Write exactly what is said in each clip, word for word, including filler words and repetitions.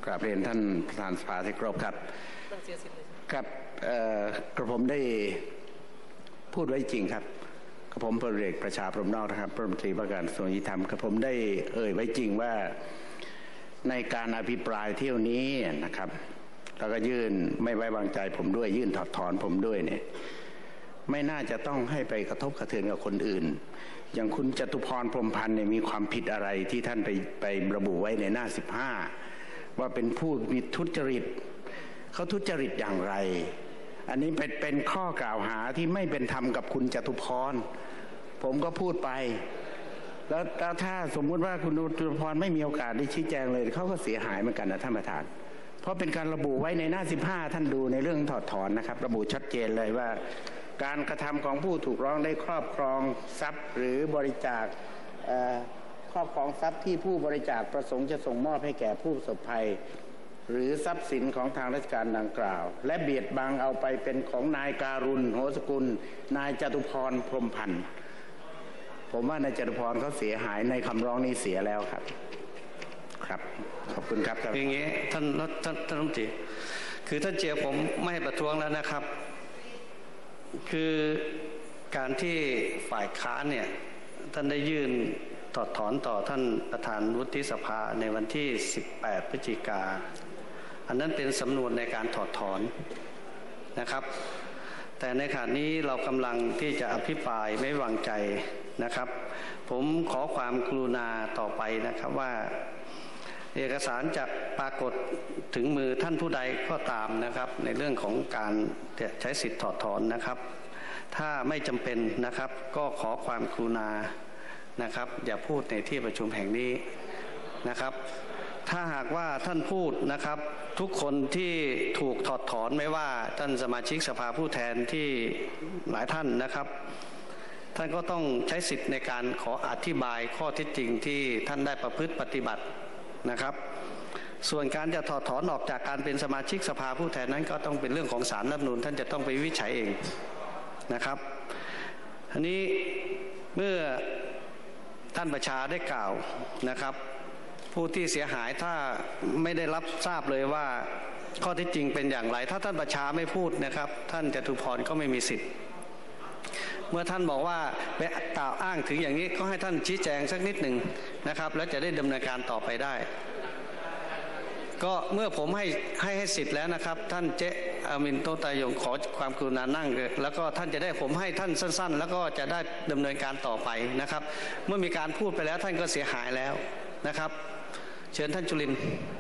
กราบเรียนท่านประธานสภาที่เคารพครับครับกระผมได้พูดไว้จริงครับกระผมพลเอกประชาพรหมนอกนะครับรัฐมนตรีว่าการกระทรวงยุติธรรมกระผมได้เอ่ยไว้จริงว่าในการอภิปรายเที่ยวนี้นะครับแล้วก็ยื่นไม่ไว้วางใจผมด้วยยื่นถอดถอนผมด้วยเนี่ยไม่น่าจะต้องให้ไปกระทบกระเทือนกับคนอื่นอย่างคุณจตุพรพรหมพันธ์เนี่ยมีความผิดอะไรที่ท่านไปไประบุไว้ในหน้าสิบห้าว่าเป็นผู้มีทุจริตเขาทุจริตอย่างไรอันนี้เป็นเป็นข้อกล่าวหาที่ไม่เป็นธรรมกับคุณจตุพรผมก็พูดไปแล้วถ้าสมมุติว่าคุณจตุพรไม่มีโอกาสได้ชี้แจงเลยเขาก็เสียหายเหมือนกันนะท่านประธานเพราะเป็นการระบุไว้ในหน้าสิบห้าท่านดูในเรื่องถอดถอนนะครับระบุชัดเจนเลยว่าการกระทำของผู้ถูกร้องได้ครอบครองทรัพย์หรือบริจาคครอบครองทรัพย์ที่ผู้บริจาคประสงค์จะส่งมอบให้แก่ผู้ประสบภัยหรือทรัพย์สินของทางราชการดังกล่าวและเบียดบังเอาไปเป็นของนายการุณโหสกุลนายจตุพรพรหมพันธ์ผมว่านายจตุพรเขาเสียหายในคำร้องนี้เสียแล้วครับครับขอบคุณครับอย่างนี้ท่านท่านท่านรัฐมนตรีคือท่านเจียผมไม่ให้ประท้วงแล้วนะครับคือการที่ฝ่ายค้านเนี่ยท่านได้ยื่นถอดถอนต่อท่านประธานวุฒิสภาในวันที่สิบแปดพฤศจิกาอันนั้นเป็นสำนวนในการถอดถอนนะครับแต่ในขณะนี้เรากำลังที่จะอภิปรายไม่วางใจนะครับผมขอความกรุณาต่อไปนะครับว่าเอกสารจะปรากฏถึงมือท่านผู้ใดก็ตามนะครับในเรื่องของการใช้สิทธิ์ถอดถอนนะครับถ้าไม่จำเป็นนะครับก็ขอความกรุณานะครับอย่าพูดในที่ประชุมแห่งนี้นะครับถ้าหากว่าท่านพูดนะครับทุกคนที่ถูกถอดถอนไม่ว่าท่านสมาชิกสภาผู้แทนที่หลายท่านนะครับท่านก็ต้องใช้สิทธิ์ในการขออธิบายข้อเท็จจริงที่ท่านได้ประพฤติปฏิบัตินะครับส่วนการจะถอดถอนออกจากการเป็นสมาชิกสภาผู้แทนนั้นก็ต้องเป็นเรื่องของศาลรัฐธรรมนูญท่านจะต้องไปวินิจฉัยเองนะครับอันนี้เมื่อท่านประชาได้กล่าวนะครับผู้ที่เสียหายถ้าไม่ได้รับทราบเลยว่าข้อเท็จจริงเป็นอย่างไรถ้าท่านประชาไม่พูดนะครับท่านจตุพรก็ไม่มีสิทธิ์เมื่อท่านบอกว่าไปกล่าวอ้างถึงอย่างนี้ก็ให้ท่านชี้แจงสักนิดหนึ่งนะครับแล้วจะได้ดำเนินการต่อไปได้ก็เมื่อผมให้ให้ให้สิทธิ์แล้วนะครับท่านเจ๊อามินโตตายงขอความกรุณานั่งแล้วก็ท่านจะได้ผมให้ท่านสั้นๆแล้วก็จะได้ดำเนินการต่อไปนะครับเมื่อมีการพูดไปแล้วท่านก็เสียหายแล้วนะครับเชิญท่านจุลินทร์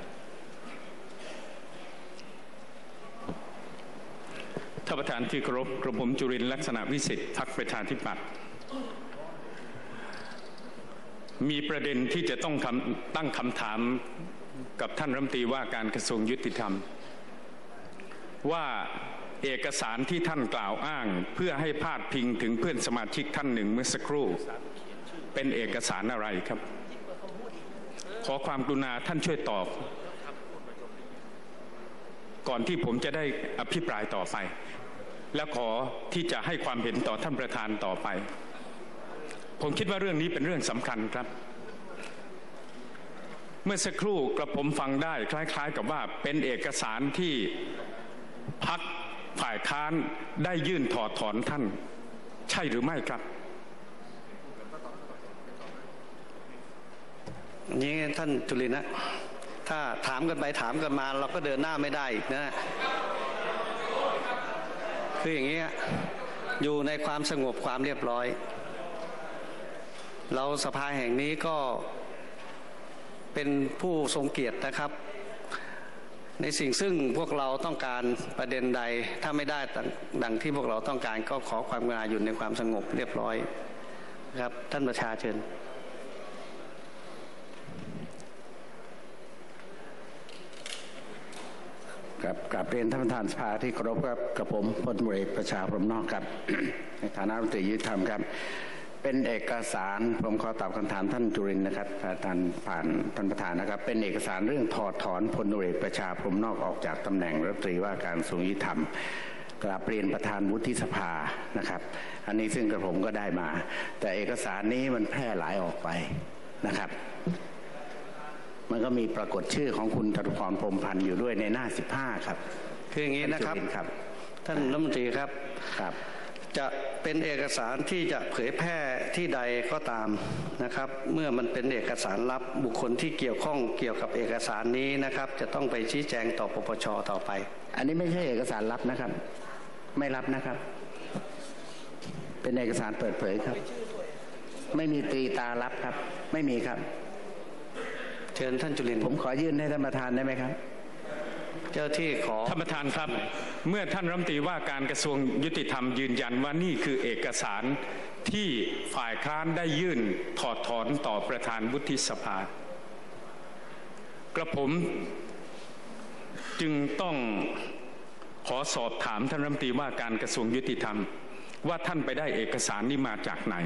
ท่านประธานที่เคารพกระผมจุรินทร์ลักษณะวิสิทธิ์พรรคประชาธิปัตย์มีประเด็นที่จะต้องตั้งคำถามกับท่านรัฐมนตรีว่าการกระทรวงยุติธรรมว่าเอกสารที่ท่านกล่าวอ้างเพื่อให้พาดพิงถึงเพื่อนสมาชิกท่านหนึ่งเมื่อสักครู่เป็นเอกสารอะไรครับขอความกรุณาท่านช่วยตอบก่อนที่ผมจะได้อภิปรายต่อไปและขอที่จะให้ความเห็นต่อท่านประธานต่อไปผมคิดว่าเรื่องนี้เป็นเรื่องสำคัญครับเมื่อสักครู่กระผมฟังได้คล้ายๆกับว่าเป็นเอกสารที่พรรคฝ่ายค้านได้ยื่นถอดถอนท่านใช่หรือไม่ครับนี่ท่านจุลินทร์นะถ้าถามกันไปถามกันมาเราก็เดินหน้าไม่ได้อีกนะคืออย่างนี้อยู่ในความสงบความเรียบร้อยเราสภาแห่งนี้ก็เป็นผู้ทรงเกียรตินะครับในสิ่งซึ่งพวกเราต้องการประเด็นใดถ้าไม่ได้ดังที่พวกเราต้องการก็ขอความกรุณาอยู่ในความสงบเรียบร้อยครับท่านประชาเชิญครับกราบเรียนท่านประธานสภาที่เคารพครับกับผมพลเอกประชาพรหมนอกครับ ในฐานะรัฐมนตรียุติธรรมครับเป็นเอกสารผมขอตอบคำถามท่านจุรินทร์นะครับท่านผ่านท่านประธานนะครับเป็นเอกสารเรื่องถอดถอนพลเอกประชาพรหมนอกออกจากตำแหน่งรัฐมนตรีว่าการกระทรวงยุติธรรมกราบเรียนประธานวุฒิสภานะครับอันนี้ซึ่งกระผมก็ได้มาแต่เอกสารนี้มันแพร่หลายออกไปนะครับมันก็มีปรากฏชื่อของคุณจตุพรพรหมพันธ์อยู่ด้วยในหน้าสิบห้าครับคืออย่างนี้นะครับท่านรัฐมนตรีครับครับจะเป็นเอกสารที่จะเผยแพร่ที่ใดก็ตามนะครับเมื่อมันเป็นเอกสารลับบุคคลที่เกี่ยวข้องเกี่ยวกับเอกสารนี้นะครับจะต้องไปชี้แจงต่อปปช.ต่อไปอันนี้ไม่ใช่เอกสารลับนะครับไม่รับนะครับเป็นเอกสารเปิดเผยครับไม่มีตรีตาลับครับไม่มีครับเชิญท่านจุลินทร์ผมขอยื่นให้ท่านประธานได้ไหมครับเจ้าที่ขอท่านประธานครับเมื่อท่านรัฐมนตรีว่าการกระทรวงยุติธรรมยืนยันว่านี่คือเอกสารที่ฝ่ายค้านได้ยื่นถอดถอนต่อประธานวุฒิสภากระผมจึงต้องขอสอบถามท่านรัฐมนตรีว่าการกระทรวงยุติธรรมว่าท่านไปได้เอกสารนี้มาจากไหน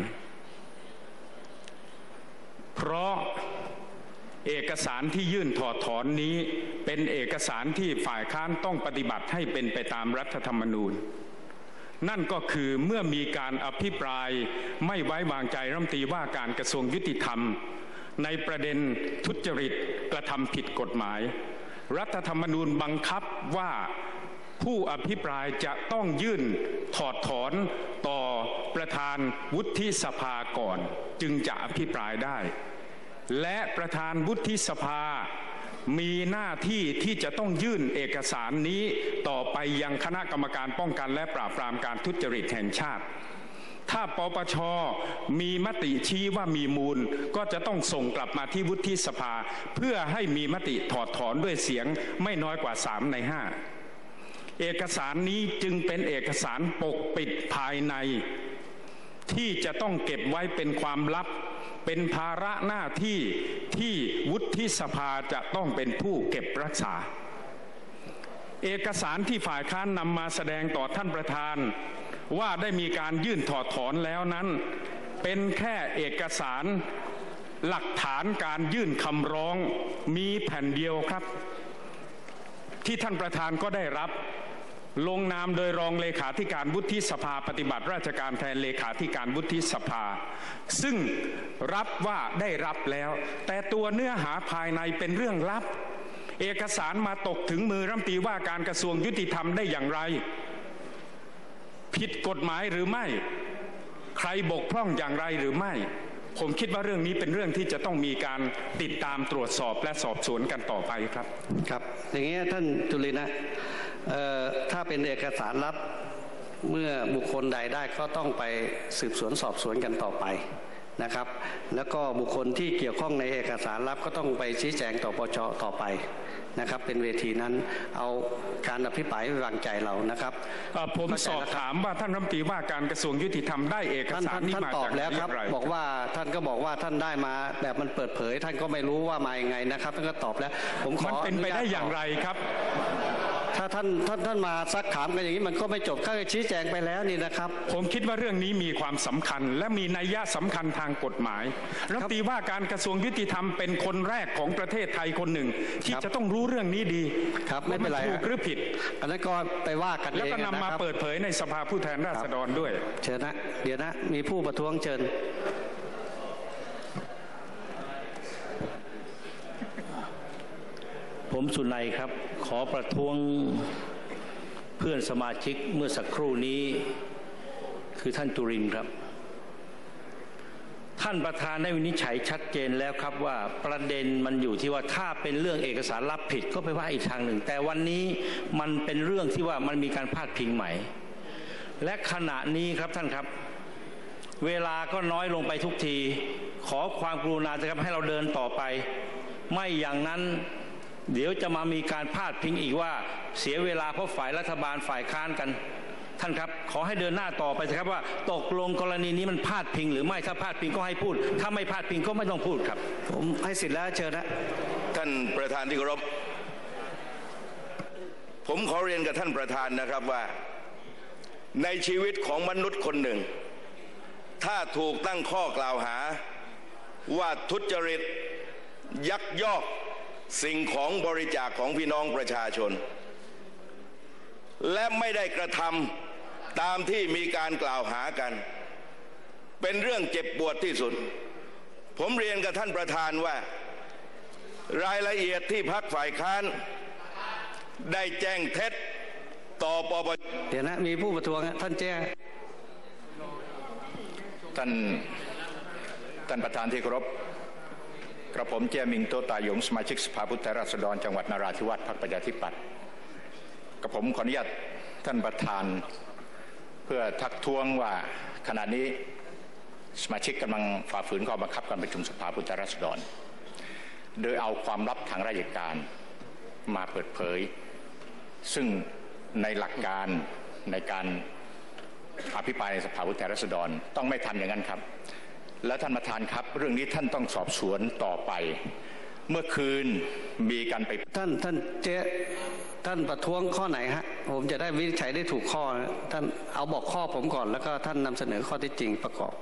เพราะเอกสารที่ยื่นถอดถอนนี้เป็นเอกสารที่ฝ่ายค้านต้องปฏิบัติให้เป็นไปตามรัฐธรรมนูญนั่นก็คือเมื่อมีการอภิปรายไม่ไว้วางใจรัฐมนตรีว่าการกระทรวงยุติธรรมในประเด็นทุจริตกระทำผิดกฎหมายรัฐธรรมนูญบังคับว่าผู้อภิปรายจะต้องยื่นถอดถอนต่อประธานวุฒิสภาก่อนจึงจะอภิปรายได้และประธานวุฒิสภามีหน้าที่ที่จะต้องยื่นเอกสารนี้ต่อไปยังคณะกรรมการป้องกันและปราบปรามการทุจริตแห่งชาติถ้าปปช.มีมติชี้ว่ามีมูลก็จะต้องส่งกลับมาที่วุฒิสภาเพื่อให้มีมติถอดถอนด้วยเสียงไม่น้อยกว่าสามในห้าเอกสารนี้จึงเป็นเอกสารปกปิดภายในที่จะต้องเก็บไว้เป็นความลับเป็นภาระหน้าที่ที่วุฒิสภาจะต้องเป็นผู้เก็บรักษาเอกสารที่ฝ่ายค้านนำมาแสดงต่อท่านประธานว่าได้มีการยื่นถอดถอนแล้วนั้นเป็นแค่เอกสารหลักฐานการยื่นคำร้องมีแผ่นเดียวครับที่ท่านประธานก็ได้รับลงนามโดยรองเลขาธิการวุฒิสภาปฏิบัติราชการแทนเลขาธิการวุฒิสภาซึ่งรับว่าได้รับแล้วแต่ตัวเนื้อหาภายในเป็นเรื่องลับเอกสารมาตกถึงมือรัฐมนตรีว่าการกระทรวงยุติธรรมได้อย่างไรผิดกฎหมายหรือไม่ใครบกพร่องอย่างไรหรือไม่ผมคิดว่าเรื่องนี้เป็นเรื่องที่จะต้องมีการติดตามตรวจสอบและสอบสวนกันต่อไปครับครับอย่างนี้ท่านจุลินนะถ้าเป็นเอกสารลับเมื่อบุคคลใดได้ก็ต้องไปสืบสวนสอบสวนกันต่อไปนะครับแล้วก็บุคคลที่เกี่ยวข้องในเอกสารลับก็ต้องไปชี้แจงต่อปปช.ต่อไปนะครับเป็นเวทีนั้นเอาการอภิปรายไว้วางใจเรานะครับผมสอบถามว่าท่านรัฐมนตรีว่าการกระทรวงยุติธรรมได้เอกสารนี้มาจากไหนอย่างไรบอกว่าท่านก็บอกว่าท่านได้มาแบบมันเปิดเผยท่านก็ไม่รู้ว่ามาอย่างไงนะครับท่านก็ตอบแล้วผมขอมันเป็นไปได้อย่างไรครับถ้าท่านท่านท่านมาซักถามกันอย่างนี้มันก็ไม่จบข้าชี้แจงไปแล้วนี่นะครับผมคิดว่าเรื่องนี้มีความสำคัญและมีนัยยะสำคัญทางกฎหมายรัฐมนตรีว่าการกระทรวงยุติธรรมเป็นคนแรกของประเทศไทยคนหนึ่งที่จะต้องรู้เรื่องนี้ดีครับไม่เป็นไรถูกหรือผิดอันนั้นก็ไปว่ากันเองแล้วก็นำมาเปิดเผยในสภาผู้แทนราษฎรด้วยเชิญนะเดี๋ยวนะมีผู้ประท้วงเชิญผมสุนัยครับขอประท้วงเพื่อนสมาชิกเมื่อสักครู่นี้คือท่านจุรินทร์ครับท่านประธานได้วินิจฉัยชัดเจนแล้วครับว่าประเด็นมันอยู่ที่ว่าถ้าเป็นเรื่องเอกสารลับผิดก็ไปว่าอีกทางหนึ่งแต่วันนี้มันเป็นเรื่องที่ว่ามันมีการพาดพิงใหม่และขณะนี้ครับท่านครับเวลาก็น้อยลงไปทุกทีขอความกรุณาจะครับให้เราเดินต่อไปไม่อย่างนั้นเดี๋ยวจะมามีการพาดพิงอีกว่าเสียเวลาเพราะฝ่ายรัฐบาลฝ่ายค้านกันท่านครับขอให้เดินหน้าต่อไปสิครับว่าตกลงกรณีนี้มันพาดพิงหรือไม่ถ้าพาดพิงก็ให้พูดถ้าไม่พาดพิงก็ไม่ต้องพูดครับผมให้สิทธิ์แล้วเชิญนะท่านประธานที่เคารพผมขอเรียนกับท่านประธานนะครับว่าในชีวิตของมนุษย์คนหนึ่งถ้าถูกตั้งข้อกล่าวหาว่าทุจริตยักยอกสิ่งของบริจาคของพี่น้องประชาชนและไม่ได้กระทำตามที่มีการกล่าวหากันเป็นเรื่องเจ็บปวดที่สุดผมเรียนกับท่านประธานว่ารายละเอียดที่พรรคฝ่ายค้านได้แจ้งเท็จต่อปปช. เดี๋ยวนะมีผู้ประท้วงท่านแจ้งท่านท่านประธานที่เคารพกระผมเจียมิงโตตายงสมาชิกสภาผู้แทนราษฎรจังหวัดนราธิวาสพรรคประชาธิปัตย์กระผมขออนุญาตท่านประธานเพื่อทักท้วงว่าขณะนี้สมาชิกกำลังฝ่าฝืนข้อบังคับการประชุมสภาผู้แทนราษฎรโดยเอาความลับทางราชการมาเปิดเผยซึ่งในหลักการในการอภิปรายในสภาผู้แทนราษฎรต้องไม่ทำอย่างนั้นครับและท่านประธานครับเรื่องนี้ท่านต้องสอบสวนต่อไปเมื่อคืนมีการไปท่านท่านเจ๊ท่านประท้วงข้อไหนฮะผมจะได้วินิจฉัยได้ถูกข้อท่านเอาบอกข้อผมก่อนแล้วก็ท่านนำเสนอข้อที่จริงประกอบ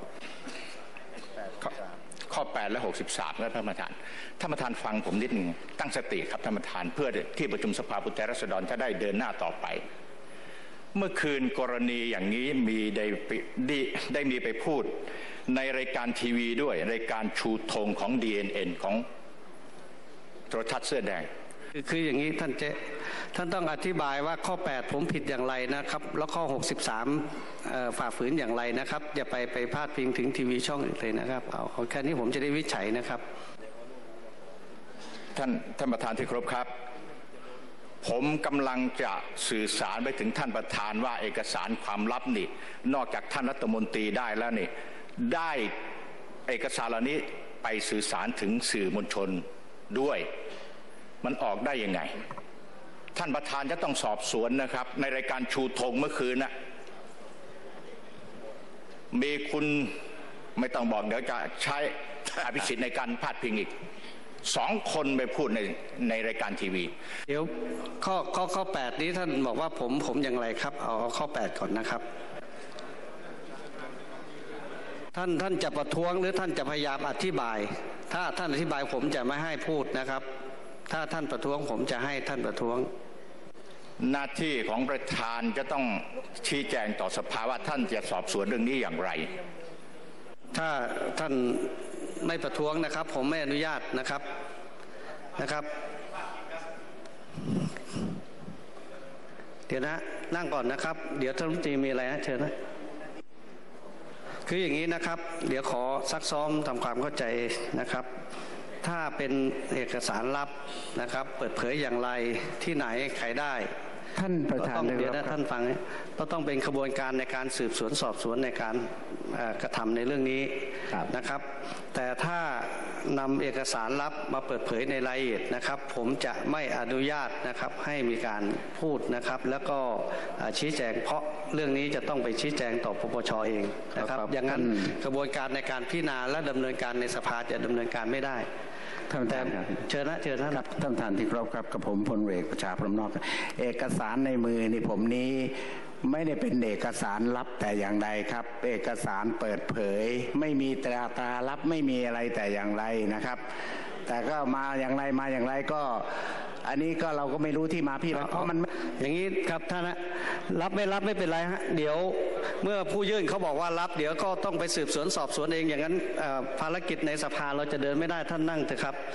ข้อแปดและหกสิบสามแล้วท่านประธานท่านประธานฟังผมนิดนึงตั้งสติครับท่านประธานเพื่อที่ประชุมสภาผู้แทนราษฎรจะได้เดินหน้าต่อไปเมื่อคืนกรณีอย่างนี้มีได้ได้ได้มีไปพูดในรายการทีวีด้วยรายการชูธงของ ดี เอ็น เอ็น ของโทรทัศน์เสื้อแดงคืออย่างนี้ท่านเจ๊ท่านต้องอธิบายว่าข้อแปดผมผิดอย่างไรนะครับแล้วข้อหกสิบสามฝ่าฝืนอย่างไรนะครับอย่าไปไปพาดพิงถึงทีวีช่องอื่นเลยนะครับเอาเอาแค่นี้ผมจะได้วิจัยนะครับท่านท่านประธานที่เคารพครับผมกำลังจะสื่อสารไปถึงท่านประธานว่าเอกสารความลับนี่นอกจากท่านรัฐมนตรีได้แล้วนี่ได้เอกสารเหล่านี้ไปสื่อสารถึงสื่อมวลชนด้วยมันออกได้ยังไงท่านประธานจะต้องสอบสวนนะครับในรายการชูธงเมื่อคืนนะมีคุณไม่ต้องบอกเดี๋ยวจะใช้อภิสิทธิ์ในการพาดพิงอีกสองคนไปพูดในในรายการทีวีเดี๋ยวข้อข้อข้อแปดนี้ท่านบอกว่าผมผมอย่างไรครับเอาข้อแปดก่อนนะครับท่านท่านจะประท้วงหรือท่านจะพยายามอธิบายถ้าท่านอธิบายผมจะไม่ให้พูดนะครับถ้าท่านประท้วงผมจะให้ท่านประท้วงหน้าที่ของประธานจะต้องชี้แจงต่อสภาว่าท่านจะสอบสวนเรื่องนี้อย่างไรถ้าท่านไม่ประท้วงนะครับผมไม่อนุญาตนะครับนะครับเดี๋ยวนะนั่งก่อนนะครับเดี๋ยวท่านรัฐมนตรีมีอะไรนะเชิญนะคืออย่างนี้นะครับเดี๋ยวขอซักซ้อมทำความเข้าใจนะครับถ้าเป็นเอกสารลับนะครับเปิดเผยอย่างไรที่ไหนใครได้ท่านประธานเดี๋ยวนะท่านฟังก็ต้องเป็นขบวนการในการสืบสวนสอบสวนในการกระทำในเรื่องนี้นะครับแต่ถ้านำเอกสารลับมาเปิดเผยในรายละเอียดนะครับผมจะไม่อนุญาตนะครับให้มีการพูดนะครับแล้วก็ชี้แจงเพราะเรื่องนี้จะต้องไปชี้แจงต่อปปช.เองนะครับอย่างนั้นกระบวนการในการพิจารณาและดำเนินการในสภาจะดำเนินการไม่ได้ท่านประธานเชิญนะเชิญท่านครับท่านประธานที่เคารพครับกับผมพลเอกประชาพรหมนอกเอกสารในมือนี่ผมนี้ไม่ได้เป็นเอกสารลับแต่อย่างใดครับเอกสารเปิดเผยไม่มีตราตราลับไม่มีอะไรแต่อย่างไรนะครับแต่ก็มาอย่างไรมาอย่างไรก็อันนี้ก็เราก็ไม่รู้ที่มาพี่เพราะมันอย่างนี้ครับท่านนะรับไม่รับไม่เป็นไรฮะเดี๋ยวเมื่อผู้ยื่นเขาบอกว่ารับเดี๋ยวก็ต้องไปสืบสวนสอบสวนเองอย่างนั้นภารกิจในสภาเราจะเดินไม่ได้ท่านนั่งเถอะครับ